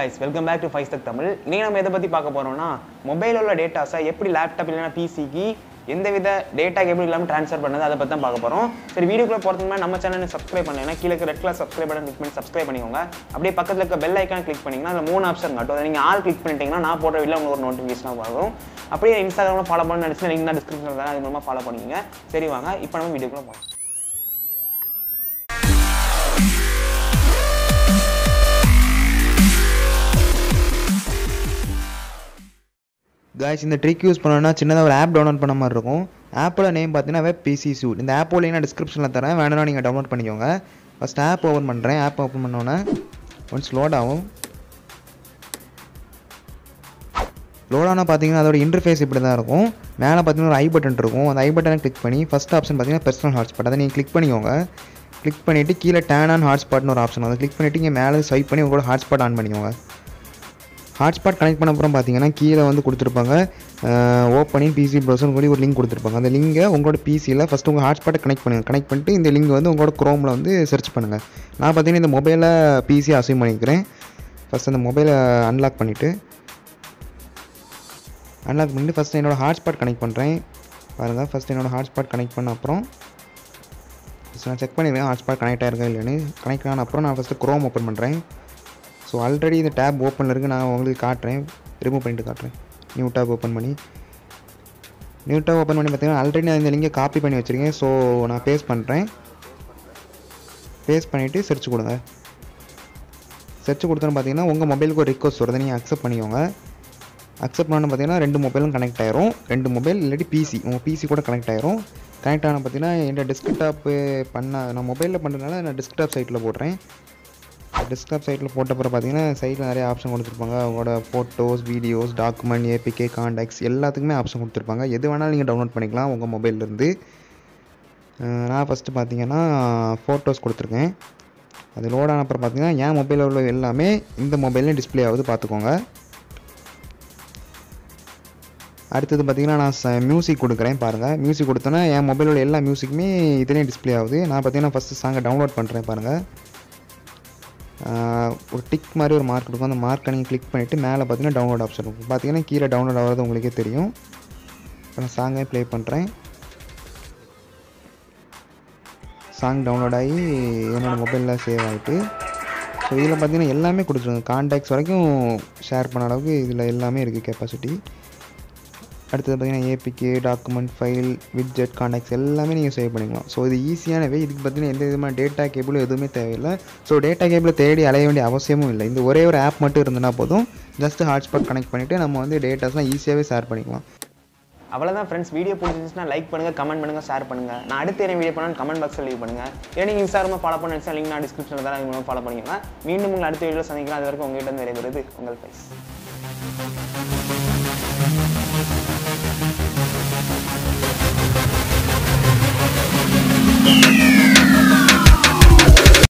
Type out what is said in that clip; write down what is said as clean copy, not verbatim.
guys, welcome back to 5 Stack Tamil. இன்னைக்கு நம்ம எதை பத்தி பார்க்க போறோம்னா மொபைல்ல உள்ள டேட்டாஸை எப்படி லேப்டாப் இல்லனா பிசிக்கு எந்தவித டேட்டா கேபிள் இல்லாம ட்ரான்ஸ்ஃபர் பண்ணது அத பத்தி தான் பார்க்க போறோம். சரி வீடியோக்குள்ள போறதுக்கு முன்னாடி நம்ம சேனலை சப்ஸ்கிரைப் பண்ணலைனா கீழ இருக்க red colour subscribe button click பண்ணி சப்ஸ்கிரைப் பண்ணிக்கோங்க. அப்படியே பக்கத்துல இருக்க பெல் ஐகான் கிளிக் பண்ணீங்கன்னா அதுல மூணு ஆப்ஷன் காட்டும். அத நீங்க ஆல் கிளிக் பண்ணிட்டீங்கன்னா நான் போடுற வீடியோல உங்களுக்கு ஒரு நோட்டிஃபிகேஷன் வரும். அப்படியே இன்ஸ்டாகிராம்ல ஃபாலோ பண்ணனும்னு நினைச்சா லிங்க் நான் டிஸ்கிரிப்ஷன்ல தரேன். அது மூலமா ஃபாலோ பண்ணிக்கங்க. சரி வாங்க இப்போ நம்ம வீடியோக்குள்ள போலாம். guys இந்த ட்ரிக் யூஸ் பண்ணனும்னா சின்னதாக ஒரு ஆப் டவுன்லோட் பண்ண மாதிரி இருக்கும். ஆப்போட நேம் பார்த்தீங்கன்னா வெப் பிசி சூட். இந்த ஆப்போட லிங்க் நான் டிஸ்கிரிப்ஷனில் தரேன், வேணும்னா நீங்கள் டவுன்லோட் பண்ணிக்கோங்க. ஃபஸ்ட் ஆப் ஓப்பன் பண்ணுறேன். ஆப் ஓப்பன் பண்ணோன்னே ஒன்ஸ் லோட் ஆகும். லோட் ஆனால் பார்த்தீங்கன்னா அதோட இன்டர்ஃபேஸ் இப்படி தான் இருக்கும். மேலே பார்த்தீங்கன்னா ஒரு ஐ பட்டன் இருக்கும். அந்த ஐ பட்டனை கிளிக் பண்ணி ஃபஸ்ட் ஆப்ஷன் பார்த்தீங்கன்னா பர்சனல் ஹாட்ஸ்பாட், அதை நீங்கள் கிளிக் பண்ணிக்கோங்க. கிளிக் பண்ணிவிட்டு கீழே டேன் ஆன் ஹாட்ஸ்பாட்னு ஒரு ஆப்ஷன், அதை கிளிக் பண்ணிவிட்டு இங்கே மேலே ஸ்வைப் பண்ணி உங்களோட ஹாட்ஸ்பாட் ஆன் பண்ணிக்கோங்க. ஹாட்ஸ்பாட் கனெக்ட் பண்ண அப்புறம் பார்த்தீங்கன்னா கீழே வந்து கொடுத்துருப்பாங்க ஓப்பனிங் பிசி ப்ரௌசர்னு சொல்லி ஒரு லிங்க் கொடுத்துருப்பாங்க. அந்த லிங்கை உங்களோட பிசியில் ஃபஸ்ட்டு உங்கள் ஹாட்ஸ்பாட்டை கனெக்ட் பண்ணுங்கள். கனெக்ட் பண்ணிட்டு இந்த லிங்க் வந்து உங்களோட குரோமில் வந்து சர்ச் பண்ணுங்கள். நான் பார்த்தீங்கன்னா இந்த மொபைலில் பிசி அசைன் பண்ணிக்கிறேன். ஃபஸ்ட் அந்த மொபைலை அன்லாக் பண்ணிவிட்டு ஃபஸ்ட்டு என்னோடய ஹாட்ஸ்பாட் கனெக்ட் பண்ணுறேன். பாருங்கள், ஃபஸ்ட்டு என்னோடய ஹாட்ஸ்பாட் கனெக்ட் பண்ண அப்புறம் ஃபஸ்ட் நான் செக் பண்ணிடுவேன் ஹாட்ஸ்பாட் கனெக்ட் ஆகிருக்கா இல்லைன்னு. கனெக்ட் ஆன அப்புறம் நான் ஃபஸ்ட்டு குரோம் ஓப்பன் பண்ணுறேன். ஸோ ஆல்ரெடி இந்த டேப் ஓப்பனில் இருக்குது, நான் உங்களுக்கு காட்டுறேன், ரிமூவ் பண்ணிட்டு காட்டுறேன். நியூ டேப் ஓப்பன் பண்ணி பார்த்தீங்கன்னா ஆல்ரெடி நான் இந்த லிங்கை காப்பி பண்ணி வச்சுருக்கேன். ஸோ நான் பேஸ்ட் பண்ணுறேன். பேஸ்ட் பண்ணிவிட்டு சர்ச் கொடுங்க. சர்ச் கொடுத்தோன்னு பார்த்தீங்கன்னா உங்கள் மொபைலுக்கு ஒரு ரிக்வஸ்ட் வருது, நீங்கள் அக்செப்ட் பண்ணிக்கோங்க. அக்செப்ட் பண்ணணும் பார்த்தீங்கன்னா ரெண்டு மொபைலும் கனெக்ட் ஆயிரும். ரெண்டு மொபைல் இல்லாட்டி பிசி, உங்கள் பிசி கூட கனெக்ட் ஆயிரும். கனெக்ட் ஆனால் பார்த்தீங்கன்னா என்னோட டெஸ்க்டாப்பு நான் மொபைலில் பண்ணுறதுனால நான் டெஸ்க்டாப் சைட்டில் போடுறேன். டெஸ்க்டாப் சைட்டில் போட்டப்பறம் பார்த்தீங்கன்னா சைட்டில் நிறைய ஆப்ஷன் கொடுத்துருப்பாங்க. அவங்களோட photos, videos, document, APK, contacts எல்லாத்துக்குமே ஆப்ஷன் கொடுத்துருப்பாங்க. எது வேணாலும் நீங்கள் டவுன்லோட் பண்ணிக்கலாம் உங்கள் மொபைல்லேருந்து. நான் ஃபஸ்ட்டு பார்த்தீங்கன்னா ஃபோட்டோஸ் கொடுத்துருக்கேன். அது லோட் ஆன அப்புறம் பார்த்தீங்கன்னா என் மொபைலில் உள்ள எல்லாமே இந்த மொபைல்லையும் டிஸ்பிளே ஆகுது, பார்த்துக்கோங்க. அடுத்தது பார்த்தீங்கன்னா நான் மியூசிக் கொடுக்குறேன். பாருங்கள், மியூசிக் கொடுத்தோன்னா என் மொபைலோட எல்லா மியூசிக்குமே இதுலேயும் டிஸ்பிளே ஆகுது. நான் பார்த்தீங்கன்னா ஃபஸ்ட்டு சாங்கை டவுன்லோட் பண்ணுறேன். பாருங்கள், ஒரு டிக் மாதிரி ஒரு மார்க் இருக்கும். அந்த மார்க்கை நீங்கள் கிளிக் பண்ணிவிட்டு மேலே பார்த்தீங்கன்னா டவுன்லோட் ஆப்ஷன் இருக்கும். பார்த்தீங்கன்னா கீழே டவுன்லோட் ஆகிறது உங்களுக்கே தெரியும். இப்போ நான் சாங்கை ப்ளே பண்ணுறேன். சாங் டவுன்லோட் ஆகி என்னோடய மொபைலில் சேவ் ஆகிட்டு. ஸோ இதில் பார்த்தீங்கன்னா எல்லாமே கொடுத்துருங்க. கான்டாக்ட்ஸ் வரைக்கும் ஷேர் பண்ண அளவுக்கு இதில் எல்லாமே இருக்குது கெப்பாசிட்டி. அடுத்தது பார்த்தீங்கன்னா APK, document, file, widget, contacts எல்லாமே நீங்கள் சேவ் பண்ணிக்கலாம். ஸோ இது ஈஸியானவே. இதுக்கு பார்த்தீங்கன்னா எந்த விதமான டேட்டா கேபிளும் எதுவுமே தேவையில்லை. ஸோ டேட்டா கேபிளை தேடி அலைய வேண்டிய அவசியமும் இல்லை. இந்த ஒரே ஒரு ஆப் மட்டும் இருந்தனா போதும். ஜஸ்ட் ஹாட்ஸ்பாட் கனெக்ட் பண்ணிவிட்டு நம்ம வந்து டேட்டாஸ்லாம் ஈஸியாகவே ஷேர் பண்ணிக்கலாம். அவ்வளோதான் ஃப்ரெண்ட்ஸ். வீடியோ பிடிச்சிருந்துச்சுன்னா லைக் பண்ணுங்கள், கமெண்ட் பண்ணுங்கள், ஷேர் பண்ணுங்கள். நான் அடுத்த என்ன வீடியோ பண்ணாலும் கமெண்ட் பாக்ஸில் லீவ் பண்ணுங்கள். ஏன்னா நீங்கள் இன்ஸ்டாகிராமில் ஃபாலோ பண்ண நினச்சா லிங்க் நான் டிஸ்கிரிப்ஷனில் தான், அது மூலம் ஃபாலோ பண்ணிக்கலாம். மீண்டும் உங்களை அடுத்த வீடியோவில் சந்திக்கலாம். அது வரைக்கும் உங்கள்கிட்ட நிறைய வருது உங்கள் ஃபைஸ்.